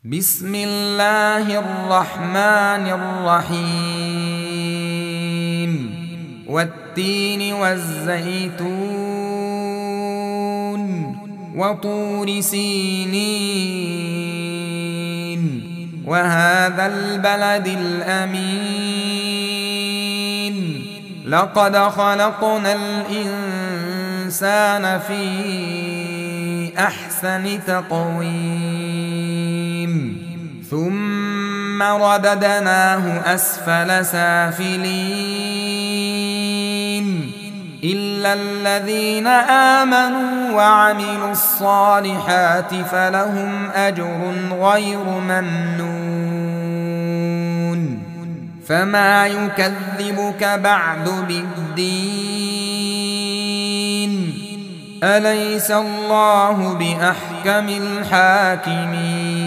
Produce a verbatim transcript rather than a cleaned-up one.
بسم الله الرحمن الرحيم والتين والزيتون وطور سينين وهذا البلد الأمين لقد خلقنا الإنسان في أحسن تقويم ثم رددناه أسفل سافلين إلا الذين آمنوا وعملوا الصالحات فلهم أجر غير ممنون فما يكذبك بعد بالدين أليس الله بأحكم الحاكمين